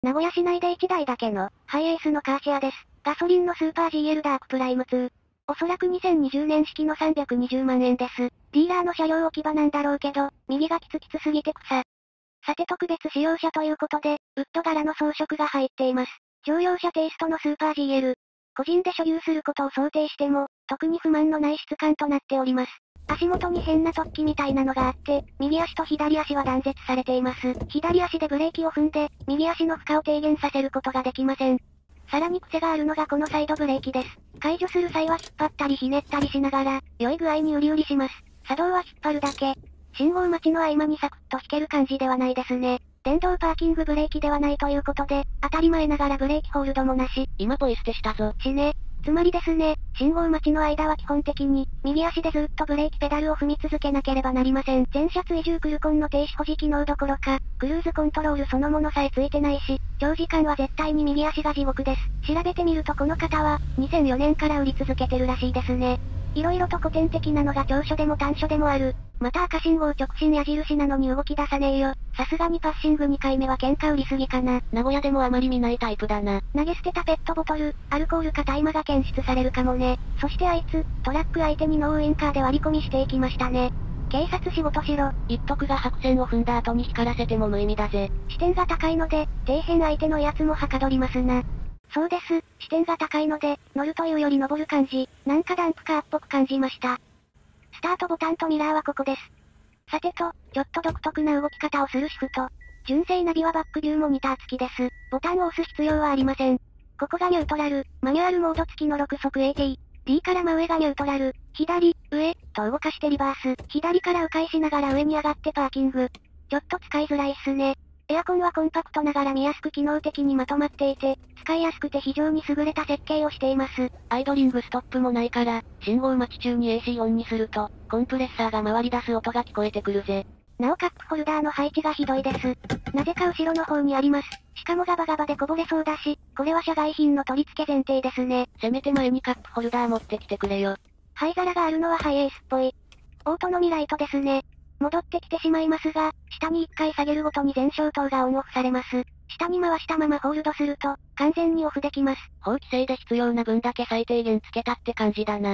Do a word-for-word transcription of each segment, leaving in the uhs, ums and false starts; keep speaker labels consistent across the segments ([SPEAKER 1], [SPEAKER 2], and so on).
[SPEAKER 1] 名古屋市内でいちだいだけの、ハイエースのカーシェアです。ガソリンのスーパー ジーエル ダークプライムツー。おそらくにせんにじゅうねん式のさんびゃくにじゅうまんえんです。ディーラーの車両置き場なんだろうけど、右がキツキツすぎて草。さて特別使用車ということで、ウッド柄の装飾が入っています。乗用車テイストのスーパー ジーエル。個人で所有することを想定しても、特に不満のない質感となっております。足元に変な突起みたいなのがあって、右足と左足は断絶されています。左足でブレーキを踏んで、右足の負荷を低減させることができません。さらに癖があるのがこのサイドブレーキです。解除する際は引っ張ったりひねったりしながら、良い具合にウリウリします。作動は引っ張るだけ。信号待ちの合間にサクッと引ける感じではないですね。電動パーキングブレーキではないということで、当たり前ながらブレーキホールドもなし。
[SPEAKER 2] 今ポイ捨てしたぞ。
[SPEAKER 1] しね。つまりですね、信号待ちの間は基本的に、右足でずっとブレーキペダルを踏み続けなければなりません。全車追従クルコンの停止保持機能どころか、クルーズコントロールそのものさえついてないし、長時間は絶対に右足が地獄です。調べてみるとこの方は、にせんよねんから売り続けてるらしいですね。色々と古典的なのが長所でも短所でもある。また赤信号直進矢印なのに動き出さねえよ。さすがにパッシングにかいめは喧嘩売りすぎかな。
[SPEAKER 2] 名古屋でもあまり見ないタイプだな。
[SPEAKER 1] 投げ捨てたペットボトル、アルコールか大麻が検出されるかもね。そしてあいつ、トラック相手にノーウインカーで割り込みしていきましたね。警察仕事しろ。
[SPEAKER 2] 一徳が白線を踏んだ後に光らせても無意味だぜ。
[SPEAKER 1] 視点が高いので、底辺相手のやつもはかどりますな。そうです、視点が高いので、乗るというより登る感じ、なんかダンプカーっぽく感じました。スタートボタンとミラーはここです。さてと、ちょっと独特な動き方をするシフト。純正ナビはバックビューモニター付きです。ボタンを押す必要はありません。ここがニュートラル、マニュアルモード付きのろく速 エーティー。D から真上がニュートラル、左、上、と動かしてリバース。左から迂回しながら上に上がってパーキング。ちょっと使いづらいっすね。エアコンはコンパクトながら見やすく機能的にまとまっていて、使いやすくて非常に優れた設計をしています。
[SPEAKER 2] アイドリングストップもないから、信号待ち中に エーシー オンにすると、コンプレッサーが回り出す音が聞こえてくるぜ。
[SPEAKER 1] なおカップホルダーの配置がひどいです。なぜか後ろの方にあります。しかもガバガバでこぼれそうだし、これは社外品の取り付け前提ですね。
[SPEAKER 2] せめて前にカップホルダー持ってきてくれよ。
[SPEAKER 1] 灰皿があるのはハイエースっぽい。オートのミライトですね。戻ってきてしまいますが、下にいっかい下げるごとに全消灯がオンオフされます。下に回したままホールドすると、完全にオフできます。
[SPEAKER 2] 法規制で必要な分だけ最低限つけたって感じだな。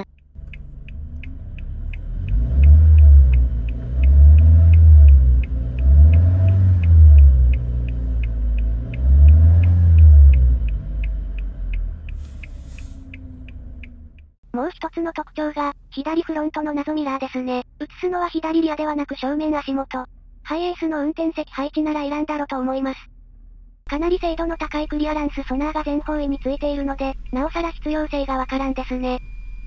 [SPEAKER 1] もう一つの特徴が、左フロントの謎ミラーですね。映すのは左リアではなく正面足元。ハイエースの運転席配置なら選んだろと思います。かなり精度の高いクリアランスソナーが全方位についているので、なおさら必要性がわからんですね。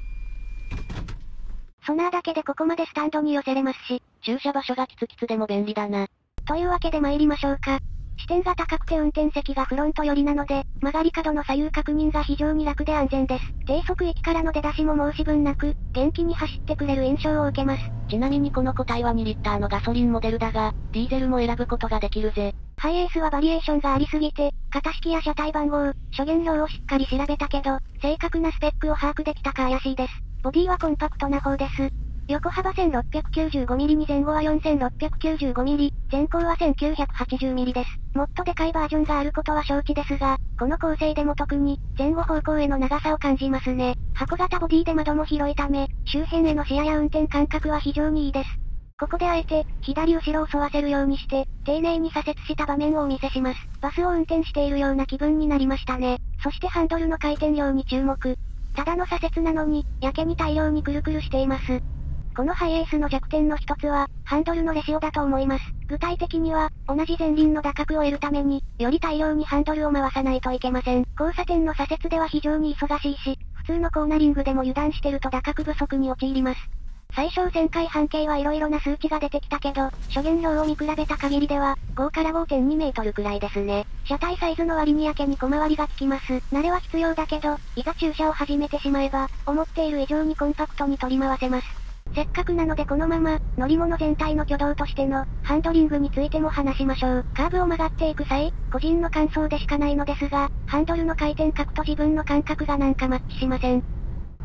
[SPEAKER 1] ソナーだけでここまでスタンドに寄せれますし、
[SPEAKER 2] 駐車場所がキツキツでも便利だな。
[SPEAKER 1] というわけで参りましょうか。視点が高くて運転席がフロント寄りなので、曲がり角の左右確認が非常に楽で安全です。低速域からの出だしも申し分なく、元気に走ってくれる印象を受けます。
[SPEAKER 2] ちなみにこの個体はにリッターのガソリンモデルだが、ディーゼルも選ぶことができるぜ。
[SPEAKER 1] ハイエースはバリエーションがありすぎて、型式や車体番号、諸原料をしっかり調べたけど、正確なスペックを把握できたか怪しいです。ボディはコンパクトな方です。横幅 せんろっぴゃくきゅうじゅうごミリ に前後は よんせんろっぴゃくきゅうじゅうごミリ、前高は せんきゅうひゃくはちじゅうミリです。もっとでかいバージョンがあることは承知ですが、この構成でも特に、前後方向への長さを感じますね。箱型ボディで窓も広いため、周辺への視野や運転感覚は非常にいいです。ここであえて、左後ろを沿わせるようにして、丁寧に左折した場面をお見せします。バスを運転しているような気分になりましたね。そしてハンドルの回転量に注目。ただの左折なのに、やけに大量にくるくるしています。このハイエースの弱点の一つは、ハンドルのレシオだと思います。具体的には、同じ前輪の打角を得るために、より大量にハンドルを回さないといけません。交差点の左折では非常に忙しいし、普通のコーナリングでも油断してると打角不足に陥ります。最小旋回半径はいろいろな数値が出てきたけど、諸原料を見比べた限りでは、ごから ごてんにメートルくらいですね。車体サイズの割にやけに小回りが効きます。慣れは必要だけど、いざ駐車を始めてしまえば、思っている以上にコンパクトに取り回せます。せっかくなのでこのまま、乗り物全体の挙動としての、ハンドリングについても話しましょう。カーブを曲がっていく際、個人の感想でしかないのですが、ハンドルの回転角と自分の感覚がなんかマッチしません。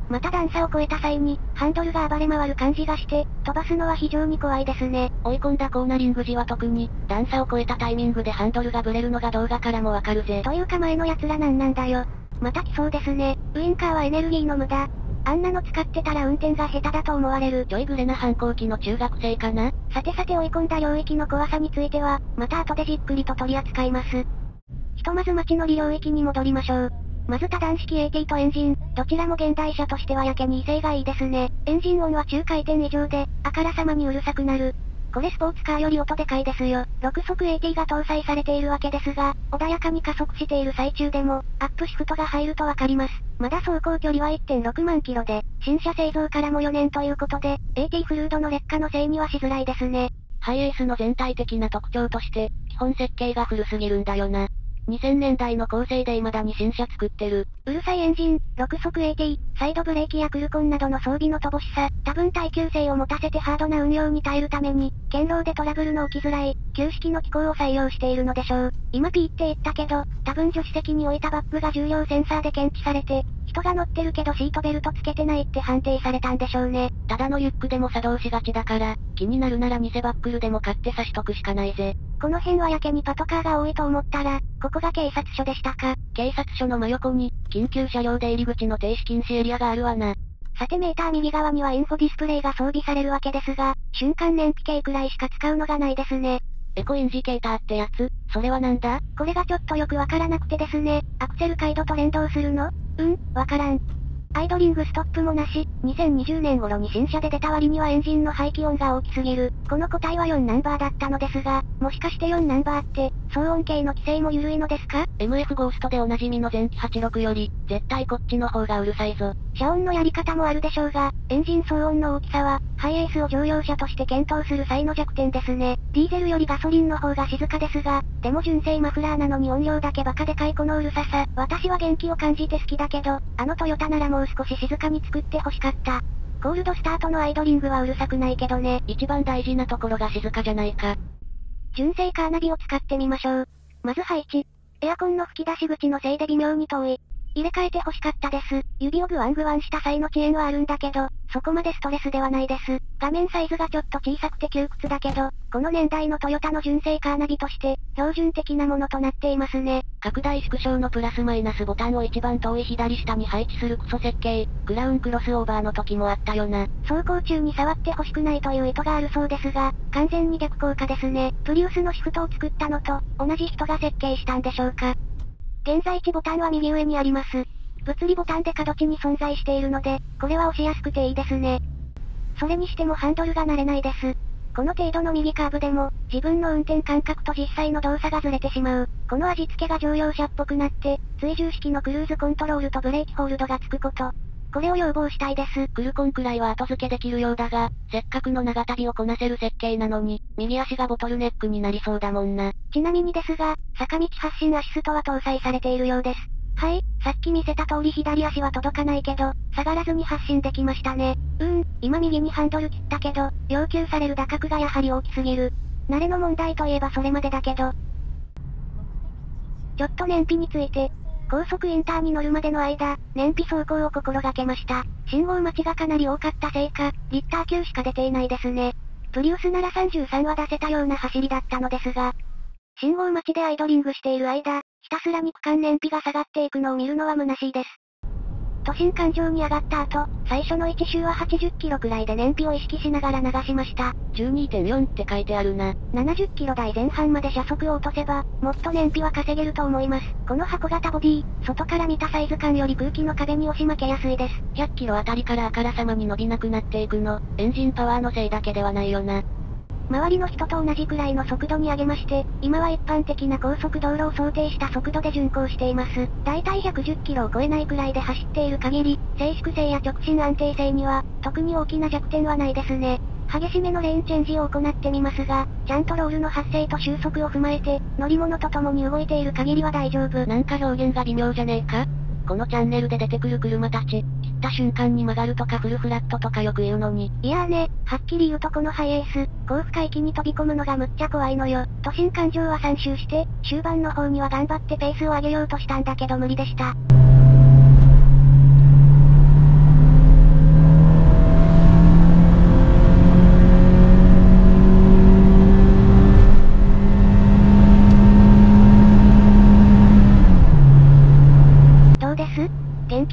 [SPEAKER 1] また段差を越えた際に、ハンドルが暴れ回る感じがして、飛ばすのは非常に怖いですね。
[SPEAKER 2] 追い込んだコーナリング時は特に、段差を越えたタイミングでハンドルがブレるのが動画からもわかるぜ。
[SPEAKER 1] というか前の奴らなんなんだよ。また来そうですね。ウインカーはエネルギーの無駄。あんなの使ってたら運転が下手だと思われる。
[SPEAKER 2] ちょいグレな反抗期の中学生かな。
[SPEAKER 1] さてさて追い込んだ領域の怖さについては、また後でじっくりと取り扱います。ひとまず街乗り領域に戻りましょう。まず多段式 エーティー とエンジン、どちらも現代車としてはやけに威勢がいいですね。エンジン音は中回転以上で、あからさまにうるさくなる。これスポーツカーより音でかいですよ。ろく速 エーティー が搭載されているわけですが、穏やかに加速している最中でも、アップシフトが入るとわかります。まだ走行距離は いってんろくまんキロで、新車製造からもよねんということで、エーティー フルードの劣化のせいにはしづらいですね。
[SPEAKER 2] ハイエースの全体的な特徴として、基本設計が古すぎるんだよな。にせんねんだいの構成で未だに新車作ってる。
[SPEAKER 1] うるさいエンジン、ろく速 エーティー、サイドブレーキやクルコンなどの装備の乏しさ、多分耐久性を持たせてハードな運用に耐えるために、堅牢でトラブルの起きづらい、旧式の機構を採用しているのでしょう。今ピーって言ったけど、多分助手席に置いたバッグが重量センサーで検知されて、人が乗ってるけどシートベルトつけてないって判定されたんでしょうね。
[SPEAKER 2] ただのリュックでも作動しがちだから、気になるなら偽バックルでも買って差しとくしかないぜ。
[SPEAKER 1] この辺はやけにパトカーが多いと思ったら、ここが警察署でしたか。
[SPEAKER 2] 警察署の真横に、緊急車両出入り口の停止禁止エリアがあるわな。
[SPEAKER 1] さてメーター右側にはインフォディスプレイが装備されるわけですが、瞬間燃費計くらいしか使うのがないですね。
[SPEAKER 2] エコインジケーターってやつ、それはなんだ？
[SPEAKER 1] これがちょっとよくわからなくてですね、アクセル回路と連動するの？うん、わからん。アイドリングストップもなし、にせんにじゅうねん頃に新車で出た割にはエンジンの排気音が大きすぎる。この個体はよんナンバーだったのですが、もしかしてよんナンバーって、騒音計の規制も緩いのですか？
[SPEAKER 2] エムエフ ゴーストでおなじみの前期はちじゅうろくより、絶対こっちの方がうるさいぞ。
[SPEAKER 1] 遮音のやり方もあるでしょうが、エンジン騒音の大きさは、ハイエースを乗用車として検討する際の弱点ですね。ディーゼルよりガソリンの方が静かですが、でも純正マフラーなのに音量だけバカでかいこのうるささ、私は元気を感じて好きだけど、あのトヨタならもう少し静かに作って欲しかった。コールドスタートのアイドリングはうるさくないけどね。
[SPEAKER 2] 一番大事なところが静かじゃないか。
[SPEAKER 1] 純正カーナビを使ってみましょう。まず配置。エアコンの吹き出し口のせいで微妙に遠い。入れ替えて欲しかったです。指をグワングワンした際の遅延はあるんだけど、そこまでストレスではないです。画面サイズがちょっと小さくて窮屈だけど、この年代のトヨタの純正カーナビとして、標準的なものとなっていますね。
[SPEAKER 2] 拡大縮小のプラスマイナスボタンを一番遠い左下に配置するクソ設計、クラウンクロスオーバーの時もあったよな。
[SPEAKER 1] 走行中に触って欲しくないという意図があるそうですが、完全に逆効果ですね。プリウスのシフトを作ったのと、同じ人が設計したんでしょうか。現在地ボタンは右上にあります。物理ボタンで角地に存在しているので、これは押しやすくていいですね。それにしてもハンドルが慣れないです。この程度の右カーブでも、自分の運転感覚と実際の動作がずれてしまう。この味付けが乗用車っぽくなって、追従式のクルーズコントロールとブレーキホールドがつくこと。これを要望したいです。
[SPEAKER 2] クルコンくらいは後付けできるようだが、せっかくの長旅をこなせる設計なのに、右足がボトルネックになりそうだもんな。
[SPEAKER 1] ちなみにですが、坂道発進アシストは搭載されているようです。はい、さっき見せた通り左足は届かないけど、下がらずに発進できましたね。うーん、今右にハンドル切ったけど、要求される打角がやはり大きすぎる。慣れの問題といえばそれまでだけど。ちょっと燃費について、高速インターに乗るまでの間、燃費走行を心がけました。信号待ちがかなり多かったせいか、リッター級しか出ていないですね。プリウスならさんじゅうさんは出せたような走りだったのですが、信号待ちでアイドリングしている間、ひたすらに区間燃費が下がっていくのを見るのは虚しいです。都心環状に上がった後、最初のいち周ははちじゅっキロくらいで燃費を意識しながら流しました。
[SPEAKER 2] じゅうにてんよん って書いてあるな。
[SPEAKER 1] ななじゅっキロ台前半まで車速を落とせば、もっと燃費は稼げると思います。この箱型ボディ、外から見たサイズ感より空気の壁に押し負けやすいです。
[SPEAKER 2] ひゃっキロあたりからあからさまに伸びなくなっていくの、エンジンパワーのせいだけではないよな。
[SPEAKER 1] 周りの人と同じくらいの速度に上げまして、今は一般的な高速道路を想定した速度で巡航しています。だいたいひゃくじゅっキロを超えないくらいで走っている限り、静粛性や直進安定性には、特に大きな弱点はないですね。激しめのレーンチェンジを行ってみますが、ちゃんとロールの発生と収束を踏まえて、乗り物と共に動いている限りは大丈夫。
[SPEAKER 2] なんか表現が微妙じゃねえか？このチャンネルで出てくる車たち、切った瞬間に曲がるとかフルフラットとかよく言うのに。
[SPEAKER 1] いやーね、はっきり言うとこのハイエース、高負荷域に飛び込むのがむっちゃ怖いのよ。都心環状はさん周して、終盤の方には頑張ってペースを上げようとしたんだけど無理でした。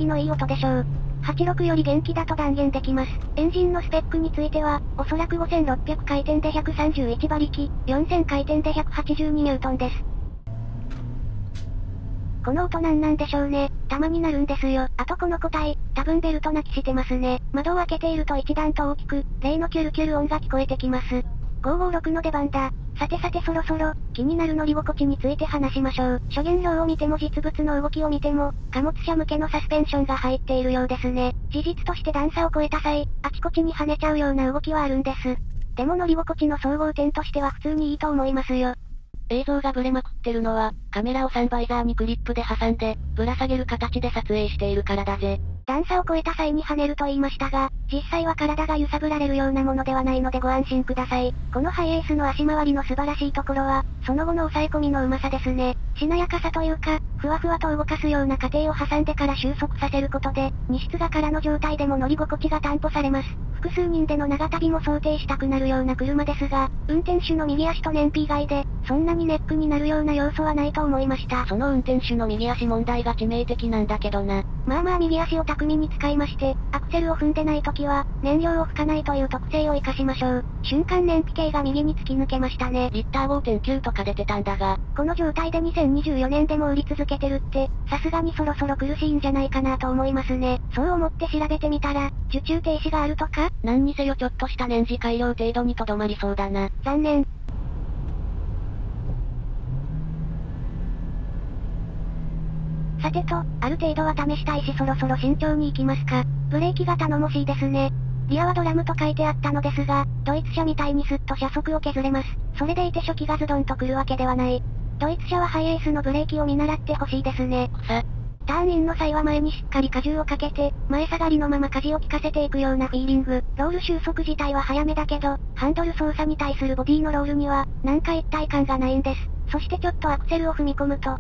[SPEAKER 1] 気のいい音でしょう。はちじゅうろくより元気だと断言できます。エンジンのスペックについては、おそらくごせんろっぴゃく回転でひゃくさんじゅういち馬力、よんせん回転でひゃくはちじゅうにニュートンです。この音なんなんでしょうね。たまになるんですよ。あとこの個体、多分ベルト鳴きしてますね。窓を開けていると一段と大きく、例のキュルキュル音が聞こえてきます。ごーごーろくの出番だ。さてさてそろそろ、気になる乗り心地について話しましょう。諸言表を見ても実物の動きを見ても、貨物車向けのサスペンションが入っているようですね。事実として段差を越えた際、あちこちに跳ねちゃうような動きはあるんです。でも乗り心地の総合点としては普通にいいと思いますよ。
[SPEAKER 2] 映像がブレまくってるのは、カメラをサンバイザーにクリップで挟んで、ぶら下げる形で撮影しているからだぜ。
[SPEAKER 1] 段差を越えた際に跳ねると言いましたが、実際は体が揺さぶられるようなものではないのでご安心ください。このハイエースの足回りの素晴らしいところは、その後の抑え込みのうまさですね。しなやかさというか、ふわふわと動かすような過程を挟んでから収束させることで、荷室が空の状態でも乗り心地が担保されます。複数人での長旅も想定したくなるような車ですが、運転手の右足と燃費以外で、そんなにネックになるような要素はないと思いました。
[SPEAKER 2] その運転手の右足問題が致命的なんだけどな。
[SPEAKER 1] まあまあ右足を巧みに使いまして、アクセルを踏んでない時は、燃料を吹かないという特性を活かしましょう。瞬間燃費計が右に突き抜けましたね。
[SPEAKER 2] リッター ごてんきゅう とか出てたんだが、
[SPEAKER 1] この状態でにせんにじゅうよねんでも売り続けてるって、さすがにそろそろ苦しいんじゃないかなと思いますね。そう思って調べてみたら、受注停止があるとか？
[SPEAKER 2] 何にせよちょっとした年次改良程度にとどまりそうだな。
[SPEAKER 1] 残念。さてと、ある程度は試したいしそろそろ慎重に行きますか。ブレーキが頼もしいですね。リアはドラムと書いてあったのですが、ドイツ車みたいにスッと車速を削れます。それでいて初期がズドンと来るわけではない。ドイツ車はハイエースのブレーキを見習ってほしいですね。
[SPEAKER 2] さ、
[SPEAKER 1] ターンインの際は前にしっかり荷重をかけて、前下がりのまま舵を利かせていくようなフィーリング。ロール収束自体は早めだけど、ハンドル操作に対するボディのロールには、なんか一体感がないんです。そしてちょっとアクセルを踏み込むと、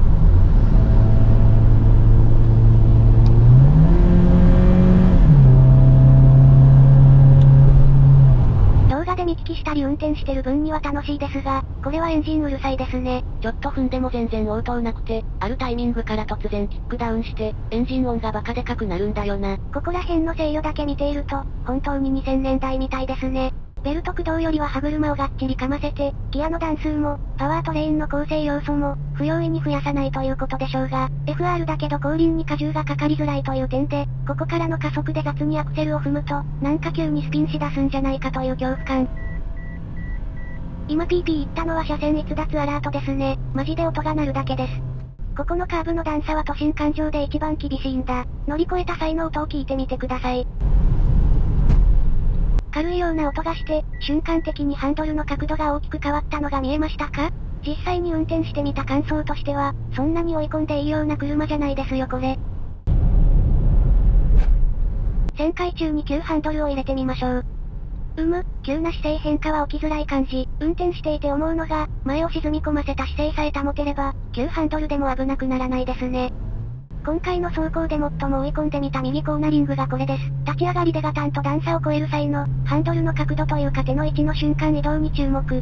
[SPEAKER 1] 動画で見聞きしたり運転してる分には楽しいですが、これはエンジンうるさいですね。
[SPEAKER 2] ちょっと踏んでも全然応答なくて、あるタイミングから突然キックダウンして、エンジン音がバカでかくなるんだよな。
[SPEAKER 1] ここら辺の制御だけ見ていると、本当ににせんねんだいみたいですね。ベルト駆動よりは歯車をがっちり噛ませて、ギアの段数も、パワートレインの構成要素も、不用意に増やさないということでしょうが、エフアール だけど後輪に荷重がかかりづらいという点で、ここからの加速で雑にアクセルを踏むと、なんか急にスピンしだすんじゃないかという恐怖感。今 ピーピー 言ったのは車線逸脱アラートですね。マジで音が鳴るだけです。ここのカーブの段差は都心環状で一番厳しいんだ。乗り越えた際の音を聞いてみてください。軽いような音がして、瞬間的にハンドルの角度が大きく変わったのが見えましたか？実際に運転してみた感想としては、そんなに追い込んでいいような車じゃないですよこれ。旋回中に急ハンドルを入れてみましょう。うむ、急な姿勢変化は起きづらい感じ。運転していて思うのが、前を沈み込ませた姿勢さえ保てれば、急ハンドルでも危なくならないですね。今回の走行で最も追い込んでみた右コーナリングがこれです。立ち上がりでガタンと段差を越える際の、ハンドルの角度というか手の位置の瞬間移動に注目。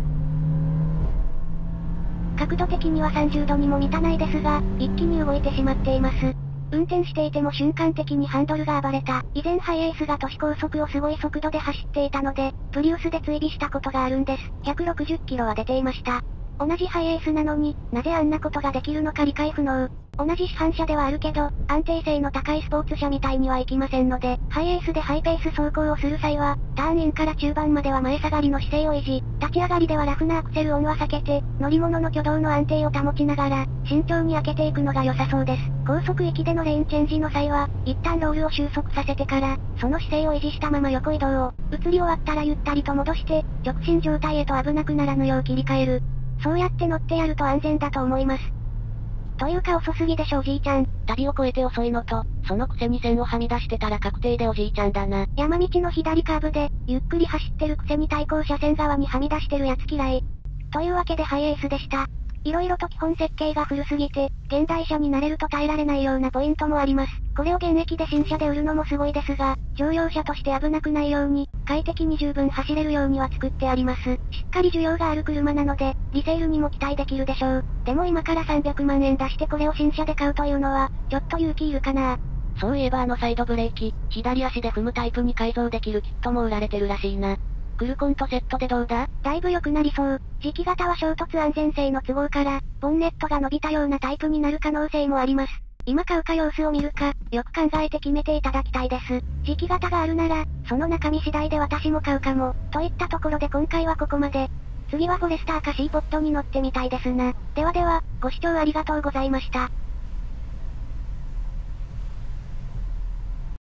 [SPEAKER 1] 角度的にはさんじゅうどにも満たないですが、一気に動いてしまっています。運転していても瞬間的にハンドルが暴れた。以前ハイエースが都市高速をすごい速度で走っていたので、プリウスで追尾したことがあるんです。ひゃくろくじゅっキロは出ていました。同じハイエースなのに、なぜあんなことができるのか理解不能。同じ市販車ではあるけど、安定性の高いスポーツ車みたいにはいきませんので、ハイエースでハイペース走行をする際は、ターンインから中盤までは前下がりの姿勢を維持、立ち上がりではラフなアクセル音は避けて、乗り物の挙動の安定を保ちながら、慎重に開けていくのが良さそうです。高速域でのレーンチェンジの際は、一旦ロールを収束させてから、その姿勢を維持したまま横移動を、移り終わったらゆったりと戻して、直進状態へと危なくならぬよう切り替える。そうやって乗ってやると安全だと思います。というか遅すぎでしょおじいちゃん。
[SPEAKER 2] 旅を越えて遅いのと、そのくせに線をはみ出してたら確定でおじいちゃんだな。
[SPEAKER 1] 山道の左カーブで、ゆっくり走ってるくせに対向車線側にはみ出してるやつ嫌い。というわけでハイエースでした。色々と基本設計が古すぎて、現代車になれると耐えられないようなポイントもあります。これを現役で新車で売るのもすごいですが、乗用車として危なくないように、快適に十分走れるようには作ってあります。しっかり需要がある車なので、リセールにも期待できるでしょう。でも今からさんびゃくまんえん出してこれを新車で買うというのは、ちょっと勇気いるかな。
[SPEAKER 2] そういえばあのサイドブレーキ、左足で踏むタイプに改造できるキットも売られてるらしいな。クルコンとセットでどうだ？
[SPEAKER 1] だいぶ良くなりそう。磁気型は衝突安全性の都合から、ボンネットが伸びたようなタイプになる可能性もあります。今買うか様子を見るか、よく考えて決めていただきたいです。磁気型があるなら、その中身次第で私も買うかも。といったところで今回はここまで。次はフォレスターかシーポットに乗ってみたいですな。ではでは、ご視聴ありがとうございました。